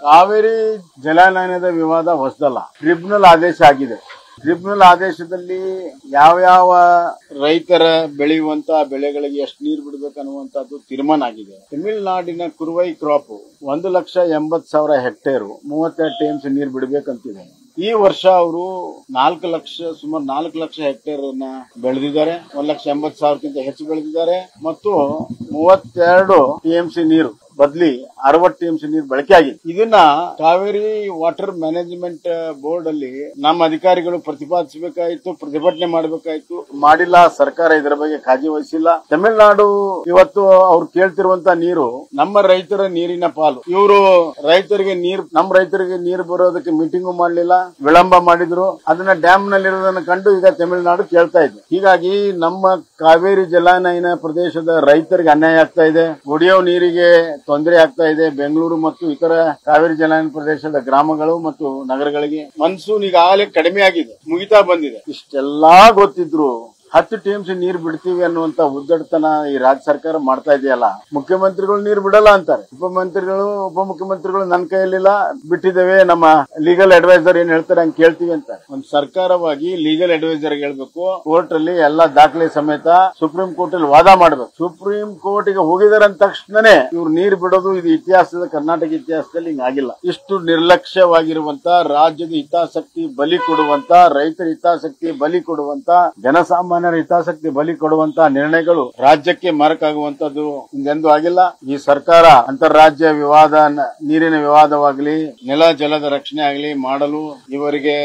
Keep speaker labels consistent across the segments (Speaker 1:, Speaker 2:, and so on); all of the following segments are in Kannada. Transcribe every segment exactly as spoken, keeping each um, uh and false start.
Speaker 1: ಕಾವೇರಿ ಜಲಾನಯನದ ವಿವಾದ ಹೊಸದಲ್ಲ. ಟ್ರಿಬ್ಯುನಲ್ ಆದೇಶ ಆಗಿದೆ. ಟ್ರಿಬ್ಯುನಲ್ ಆದೇಶದಲ್ಲಿ ಯಾವ ಯಾವ ರೈತರ ಬೆಳೆಯುವಂತ ಬೆಳೆಗಳಿಗೆ ಎಷ್ಟು ನೀರು ಬಿಡಬೇಕು ಅನ್ನುವಂತದ್ದು ತೀರ್ಮಾನ ಆಗಿದೆ. ತಮಿಳುನಾಡಿನ ಕುರುವೈ ಕ್ರಾಪ್ ಒಂದು ಲಕ್ಷ ಎಂಬತ್ ಸಾವಿರ ಹೆಕ್ಟೇರು ಮೂವತ್ತೆರಡು ಟಿಎಂಸಿ ನೀರು ಬಿಡಬೇಕಂತಿದೆ. ಈ ವರ್ಷ ಅವರು ನಾಲ್ಕು ಲಕ್ಷ ಸುಮಾರು ನಾಲ್ಕು ಲಕ್ಷ ಹೆಕ್ಟೇರ್ ಅನ್ನ ಬೆಳೆದಿದ್ದಾರೆ. ಒಂದ್ ಲಕ್ಷ ಎಂಬತ್ ಸಾವಿರಕ್ಕಿಂತ ಹೆಚ್ಚು ಬೆಳೆದಿದ್ದಾರೆ ಮತ್ತು ಮೂವತ್ತೆರಡು ಟಿಎಂಸಿ ನೀರು ಬದಲಿ ಅರವತ್ತು ಟಿಎಂಸಿ ನೀರು ಬಳಕೆ ಆಗಿದೆ. ಇದನ್ನ ಕಾವೇರಿ ವಾಟರ್ ಮ್ಯಾನೇಜ್ಮೆಂಟ್ ಬೋರ್ಡ್ ಅಲ್ಲಿ ನಮ್ಮ ಅಧಿಕಾರಿಗಳು ಪ್ರತಿಪಾದಿಸಬೇಕಾಯಿತು, ಪ್ರತಿಭಟನೆ ಮಾಡಬೇಕಾಯಿತು, ಮಾಡಿಲ್ಲ. ಸರ್ಕಾರ ಇದರ ಬಗ್ಗೆ ಕಾಳಜಿ ವಹಿಸಿಲ್ಲ. ತಮಿಳುನಾಡು ಇವತ್ತು ಅವ್ರು ಕೇಳ್ತಿರುವಂತ ನೀರು ನಮ್ಮ ರೈತರ ನೀರಿನ ಪಾಲು. ಇವರು ರೈತರಿಗೆ ನೀರು ನಮ್ಮ ರೈತರಿಗೆ ನೀರು ಬರೋದಕ್ಕೆ ಮೀಟಿಂಗು ಮಾಡಲಿಲ್ಲ, ವಿಳಂಬ ಮಾಡಿದ್ರು. ಅದನ್ನ ಡ್ಯಾಮ್ ನಲ್ಲಿ ಇರೋದನ್ನ ಕಂಡು ಈಗ ತಮಿಳುನಾಡು ಕೇಳ್ತಾ ಇದೆ. ಹೀಗಾಗಿ ನಮ್ಮ ಕಾವೇರಿ ಜಲಾನಯನ ಪ್ರದೇಶದ ರೈತರಿಗೆ ಅನ್ಯಾಯ ಆಗ್ತಾ ಇದೆ. ಕುಡಿಯೋ ನೀರಿಗೆ ತೊಂದರೆ ಆಗ್ತಾ ಇದೆ. ಬೆಂಗಳೂರು ಮತ್ತು ಇತರ ಕಾವೇರಿ ಜಲಾನಯನ ಪ್ರದೇಶದ ಗ್ರಾಮಗಳು ಮತ್ತು ನಗರಗಳಿಗೆ ಮನ್ಸೂನ್ ಈಗಾಗಲೇ ಕಡಿಮೆ ಆಗಿದೆ, ಮುಗಿತಾ ಬಂದಿದೆ. ಇಷ್ಟೆಲ್ಲಾ ಗೊತ್ತಿದ್ರು ಹತ್ತು ಟಿಎಂಸಿ ನೀರು ಬಿಡ್ತೀವಿ ಅನ್ನುವಂತ ಉದ್ದಟತನ ಈ ರಾಜ್ಯ ಸರ್ಕಾರ ಮಾಡ್ತಾ ಇದೆಯಲ್ಲ. ಮುಖ್ಯಮಂತ್ರಿಗಳು ನೀರು ಬಿಡಲ್ಲ ಅಂತಾರೆ, ಉಪಮಂತ್ರಿಗಳು ಉಪಮುಖ್ಯಮಂತ್ರಿಗಳು ನನ್ನ ಕೈಯಲ್ಲಿಲ್ಲ, ಬಿಟ್ಟಿದ್ದೇವೆ, ನಮ್ಮ ಲೀಗಲ್ ಅಡ್ವೈಸರ್ ಏನ್ ಹೇಳ್ತಾರೆ ಹಂಗೆ ಕೇಳ್ತೀವಿ ಅಂತಾರೆ. ಒಂದು ಸರ್ಕಾರವಾಗಿ ಲೀಗಲ್ ಅಡ್ವೈಸರ್ ಹೇಳ್ಬೇಕು, ಕೋರ್ಟ್ ಅಲ್ಲಿ ಎಲ್ಲಾ ದಾಖಲೆ ಸಮೇತ ಸುಪ್ರೀಂ ಕೋರ್ಟ್ ಅಲ್ಲಿ ವಾದ ಮಾಡಬೇಕು. ಸುಪ್ರೀಂ ಕೋರ್ಟ್ ಗೆ ಹೋಗಿದಾರೆ ಅಂದ ತಕ್ಷಣನೇ ಇವ್ರು ನೀರು ಬಿಡೋದು ಇದು ಇತಿಹಾಸದ ಕರ್ನಾಟಕ ಇತಿಹಾಸದಲ್ಲಿ ಹಿಂಗಾಗಿಲ್ಲ. ಇಷ್ಟು ನಿರ್ಲಕ್ಷ್ಯವಾಗಿರುವಂತ, ರಾಜ್ಯದ ಹಿತಾಸಕ್ತಿ ಬಲಿ ಕೊಡುವಂತ, ರೈತರ ಹಿತಾಸಕ್ತಿ ಬಲಿ ಕೊಡುವಂತ, ಜನಸಾಮಾನ್ಯ ಹಿತಾಸಕ್ತಿ ಬಲಿ ಕೊಡುವಂತ ನಿರ್ಣಯಗಳು ರಾಜ್ಯಕ್ಕೆ ಮಾರಕಾಗುವಂತದ್ದು ಹಿಂದೆಂದೂ ಆಗಿಲ್ಲ. ಈ ಸರ್ಕಾರ ಅಂತಾರಾಜ್ಯ ವಿವಾದ, ನೀರಿನ ವಿವಾದವಾಗಲಿ, ನೆಲ ಜಲದ ರಕ್ಷಣೆ ಆಗಲಿ ಮಾಡಲು ಇವರಿಗೆ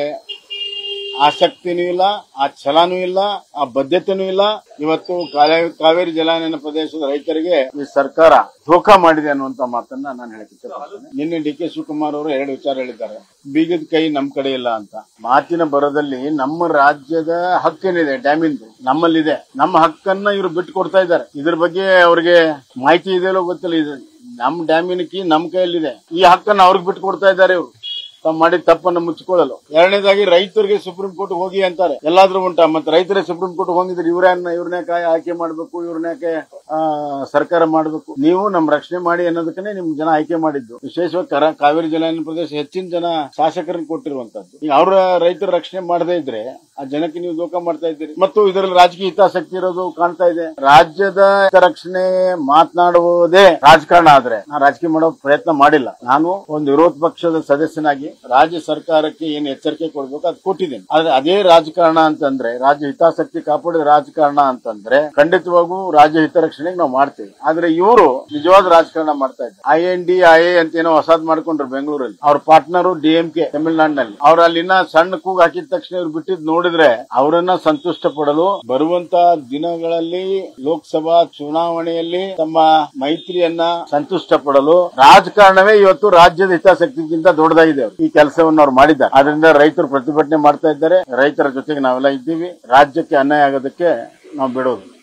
Speaker 1: ಆಸಕ್ತಿನೂ ಇಲ್ಲ, ಆ ಛಲನೂ ಇಲ್ಲ, ಆ ಬದ್ಧತೆನೂ ಇಲ್ಲ. ಇವತ್ತು ಕಾವೇರಿ ಜಲಾನಯನ ಪ್ರದೇಶದ ರೈತರಿಗೆ ಈ ಸರ್ಕಾರ ಧೋಖಾ ಮಾಡಿದೆ ಅನ್ನುವಂತ ಮಾತನ್ನ ನಾನು ಹೇಳಕ್ಕೆ ಇಷ್ಟಪಡ್ತೇನೆ. ನಿನ್ನೆ ಡಿ ಕೆ ಶಿವಕುಮಾರ್ ಅವರು ಎರಡು ವಿಚಾರ ಹೇಳಿದ್ದಾರೆ. ಬೀಗದ ಕೈ ನಮ್ ಕಡೆ ಇಲ್ಲ ಅಂತ. ಮಾತಿನ ಬರದಲ್ಲಿ ನಮ್ಮ ರಾಜ್ಯದ ಹಕ್ಕೇನಿದೆ ಡ್ಯಾಮಿಂದು ನಮ್ಮಲ್ಲಿದೆ. ನಮ್ಮ ಹಕ್ಕನ್ನ ಇವರು ಬಿಟ್ಟು ಕೊಡ್ತಾ ಇದ್ದಾರೆ. ಇದ್ರ ಬಗ್ಗೆ ಅವ್ರಿಗೆ ಮಾಹಿತಿ ಇದೆಯಲ್ಲೋ ಗೊತ್ತಿಲ್ಲ. ಇದು ನಮ್ ಡ್ಯಾಮಿನ ಕೀ ನಮ್ ಕೈಯಲ್ಲಿದೆ. ಈ ಹಕ್ಕನ್ನ ಅವ್ರಿಗೆ ಬಿಟ್ಟು ಕೊಡ್ತಾ ಇದ್ದಾರೆ ಇವರು ತಾವು ಮಾಡಿದ ತಪ್ಪನ್ನು ಮುಚ್ಚಿಕೊಳ್ಳಲು. ಎರಡನೇದಾಗಿ ರೈತರಿಗೆ ಸುಪ್ರೀಂ ಕೋರ್ಟ್ ಹೋಗಿ ಅಂತಾರೆ. ಎಲ್ಲಾದ್ರೂ ಉಂಟಾ? ಮತ್ತೆ ರೈತರೇ ಸುಪ್ರೀಂ ಕೋರ್ಟ್ ಹೋಗಿದ್ರೆ ಇವ್ರನ್ನ ಇವ್ರನ್ನೇ ಕಾಯಿ ಆಯ್ಕೆ ಮಾಡಬೇಕು, ಇವ್ರನ್ಯಾಕೆ ಸರ್ಕಾರ ಮಾಡಬೇಕು? ನೀವು ನಮ್ ರಕ್ಷಣೆ ಮಾಡಿ ಅನ್ನೋದಕ್ಕೆ ನಿಮ್ ಜನ ಆಯ್ಕೆ ಮಾಡಿದ್ದು. ವಿಶೇಷವಾಗಿ ಕಾವೇರಿ ಜಲಾನಯನ ಪ್ರದೇಶ ಹೆಚ್ಚಿನ ಜನ ಶಾಸಕರನ್ನು ಕೊಟ್ಟಿರುವಂತದ್ದು. ಈಗ ಅವರ ರೈತರ ರಕ್ಷಣೆ ಮಾಡದೇ ಇದ್ರೆ ಆ ಜನಕ್ಕೆ ನೀವು ದೋಖ ಮಾಡ್ತಾ ಇದ್ದೀರಿ. ಮತ್ತು ಇದರಲ್ಲಿ ರಾಜಕೀಯ ಹಿತಾಸಕ್ತಿ ಇರೋದು ಕಾಣ್ತಾ ಇದೆ. ರಾಜ್ಯದ ರಕ್ಷಣೆ ಮಾತನಾಡುವುದೇ ರಾಜಕಾರಣ ಆದ್ರೆ ನಾನು ರಾಜಕೀಯ ಮಾಡೋ ಪ್ರಯತ್ನ ಮಾಡಿಲ್ಲ. ನಾನು ಒಂದು ವಿರೋಧ ಪಕ್ಷದ ಸದಸ್ಯನಾಗಿ ರಾಜ್ಯ ಸರ್ಕಾರಕ್ಕೆ ಏನು ಎಚ್ಚರಿಕೆ ಕೊಡಬೇಕು ಅದು ಕೊಟ್ಟಿದ್ದೇನೆ. ಆದ್ರೆ ಅದೇ ರಾಜಕಾರಣ ಅಂತಂದ್ರೆ, ರಾಜ್ಯ ಹಿತಾಸಕ್ತಿ ಕಾಪಾಡಿದ ರಾಜಕಾರಣ ಅಂತಂದ್ರೆ ಖಂಡಿತವಾಗೂ ರಾಜ್ಯ ಹಿತರಕ್ಷಣೆಗೆ ನಾವು ಮಾಡ್ತೇವೆ. ಆದ್ರೆ ಇವರು ನಿಜವಾದ ರಾಜಕಾರಣ ಮಾಡ್ತಾ ಇದ್ದಾರೆ. I N D I A ಅಂತ ಏನೋ ಹೊಸಾದ್ ಮಾಡ್ಕೊಂಡ್ರು ಬೆಂಗಳೂರಲ್ಲಿ. ಅವ್ರ ಪಾರ್ಟ್ನರು ಡಿ ಎಂ ಕೆ ತಮಿಳುನಾಡಿನಲ್ಲಿ. ಅವ್ರು ಅಲ್ಲಿನ ಸಣ್ಣ ಕೂಗ್ ಹಾಕಿದ ತಕ್ಷಣ ಇವ್ರು ಬಿಟ್ಟಿದ್ ನೋಡಿದ್ರೆ ಅವರನ್ನ ಸಂತುಷ್ಟ ಪಡಲು ಬರುವಂತ ದಿನಗಳಲ್ಲಿ ಲೋಕಸಭಾ ಚುನಾವಣೆಯಲ್ಲಿ ತಮ್ಮ ಮೈತ್ರಿಯನ್ನ ಸಂತುಷ್ಟ ಪಡಲು ರಾಜಕಾರಣವೇ ಇವತ್ತು ರಾಜ್ಯದ ಹಿತಾಸಕ್ತಿಗಿಂತ ದೊಡ್ಡದಾಗಿದೆ. ಈ ಕೆಲಸವನ್ನು ಅವ್ರು ಮಾಡಿದ್ದಾರೆ. ಆದ್ರಿಂದ ರೈತರು ಪ್ರತಿಭಟನೆ ಮಾಡ್ತಾ ಇದ್ದಾರೆ. ರೈತರ ಜೊತೆಗೆ ನಾವೆಲ್ಲ ಇದ್ದೀವಿ. ರಾಜ್ಯಕ್ಕೆ ಅನ್ಯಾಯ ಆಗೋದಕ್ಕೆ ನಾವು ಬಿಡೋದು